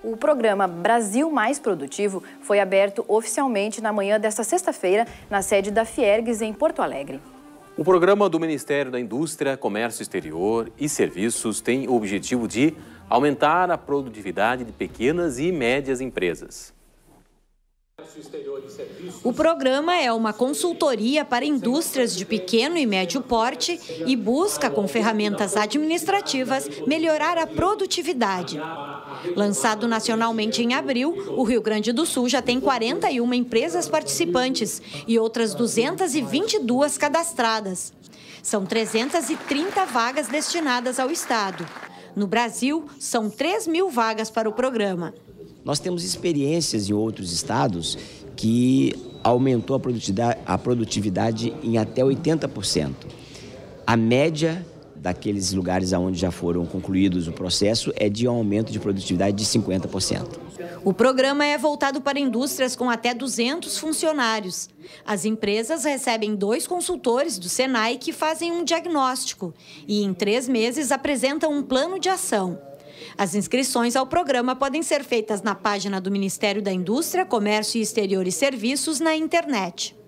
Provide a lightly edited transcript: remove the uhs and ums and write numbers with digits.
O programa Brasil Mais Produtivo foi aberto oficialmente na manhã desta sexta-feira na sede da Fiergs, em Porto Alegre. O programa do Ministério da Indústria, Comércio Exterior e Serviços tem o objetivo de aumentar a produtividade de pequenas e médias empresas. O programa é uma consultoria para indústrias de pequeno e médio porte e busca, com ferramentas administrativas, melhorar a produtividade. Lançado nacionalmente em abril, o Rio Grande do Sul já tem 41 empresas participantes e outras 222 cadastradas. São 330 vagas destinadas ao estado. No Brasil, são 3.000 vagas para o programa. Nós temos experiências em outros estados que aumentou a produtividade em até 80%. A média daqueles lugares onde já foram concluídos o processo é de um aumento de produtividade de 50%. O programa é voltado para indústrias com até 200 funcionários. As empresas recebem 2 consultores do Senai que fazem um diagnóstico e, em 3 meses, apresentam um plano de ação. As inscrições ao programa podem ser feitas na página do Ministério da Indústria, Comércio Exterior e Serviços na internet.